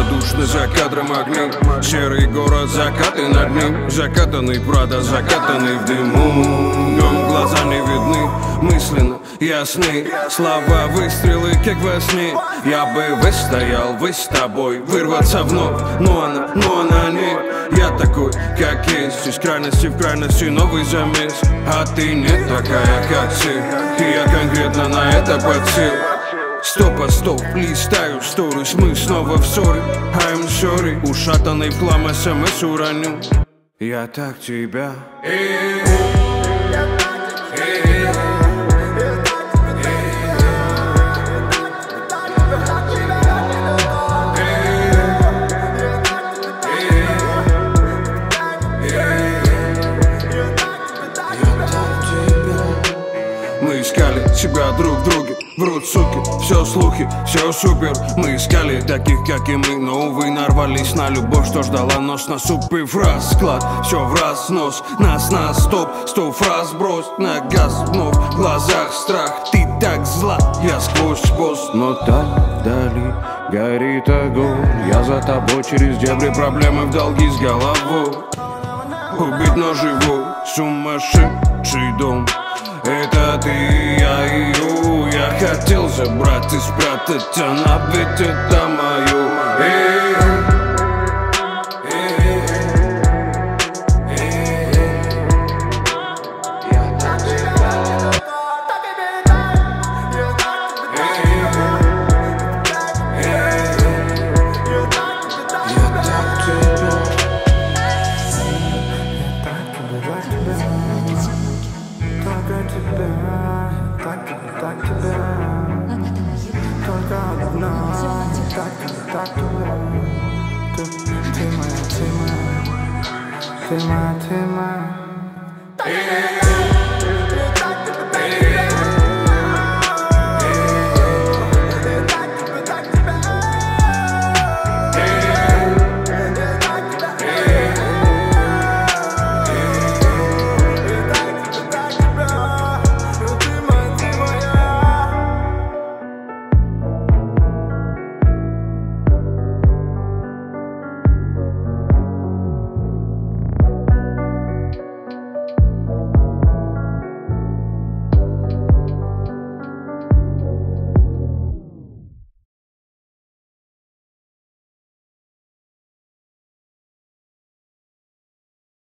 равнодушны за кадром огни. Серый город, закаты над ним. Закатанный Прада, закатанный в дыму. Дом, глаза не видны, мысленно ясны. Слова, выстрелы, как во сне. Я бы выстоял, вы с тобой, вырваться вновь. Но она не. Я такой, как есть. Из крайности в крайности новый замес. А ты не такая, как все. И я конкретно на это подсел. Стоп, листаю сторис, мы снова в ссоре. I'm sorry, ушатанный в хлам СМС уроню. Я так тебя. Мы искали себя друг в друге, врут суки, все слухи, все супер. Мы искали таких, как и мы, но, увы, нарвались на любовь, что ждала нос, насупив расклад. Все в разнос, нас на стоп, 100 фраз брось на газ вновь. В глазах страх, ты так зла, я сквозь пост. Но там вдали горит огонь, я за тобой через дебри, проблемы в долги с головой. Убить ножевой, сумасшедший дом. Это ты, я ее. Я хотел забрать и спрятать, она ведь это мое. Ты моя, ты моя.